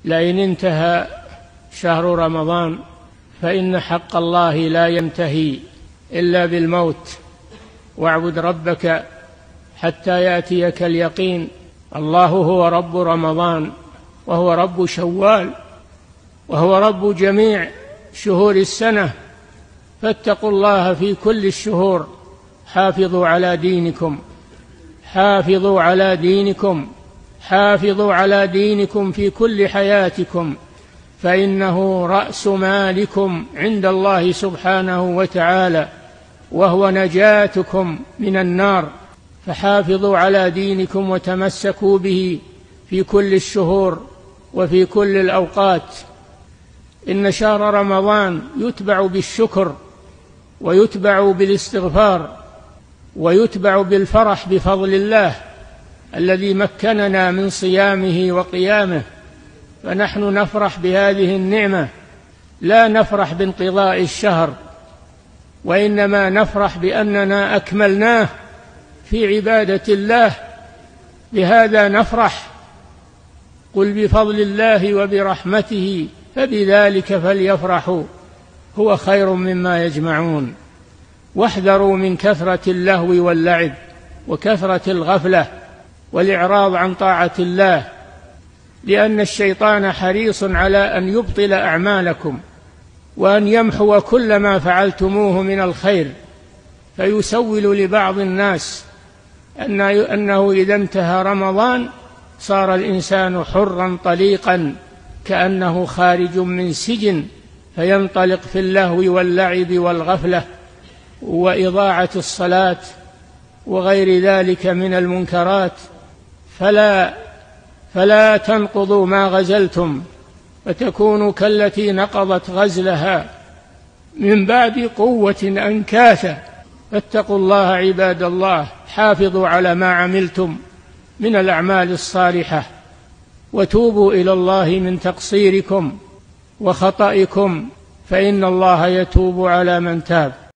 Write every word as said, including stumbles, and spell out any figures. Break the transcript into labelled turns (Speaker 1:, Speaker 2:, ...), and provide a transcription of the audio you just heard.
Speaker 1: لئن انتهى شهر رمضان فإن حق الله لا ينتهي إلا بالموت، واعبد ربك حتى يأتيك اليقين. الله هو رب رمضان، وهو رب شوال، وهو رب جميع شهور السنة، فاتقوا الله في كل الشهور. حافظوا على دينكم، حافظوا على دينكم، حافظوا على دينكم في كل حياتكم، فإنه رأس مالكم عند الله سبحانه وتعالى، وهو نجاتكم من النار. فحافظوا على دينكم وتمسكوا به في كل الشهور وفي كل الأوقات. إن شهر رمضان يتبع بالشكر، ويتبع بالاستغفار، ويتبع بالفرح بفضل الله الذي مكننا من صيامه وقيامه، فنحن نفرح بهذه النعمة، لا نفرح بانقضاء الشهر، وإنما نفرح بأننا أكملناه في عبادة الله، بهذا نفرح. قل بفضل الله وبرحمته فبذلك فليفرحوا هو خير مما يجمعون. واحذروا من كثرة اللهو واللعب وكثرة الغفلة والإعراض عن طاعة الله، لأن الشيطان حريص على أن يبطل أعمالكم وأن يمحو كل ما فعلتموه من الخير، فيسول لبعض الناس أنه إذا انتهى رمضان صار الإنسان حرا طليقا كأنه خارج من سجن، فينطلق في اللهو واللعب والغفلة وإضاعة الصلاة وغير ذلك من المنكرات. فلا فلا تنقضوا ما غزلتم فتكونوا كالتي نقضت غزلها من بعد قوة أنكاثا. فاتقوا الله عباد الله، حافظوا على ما عملتم من الأعمال الصالحة، وتوبوا إلى الله من تقصيركم وخطئكم، فإن الله يتوب على من تاب.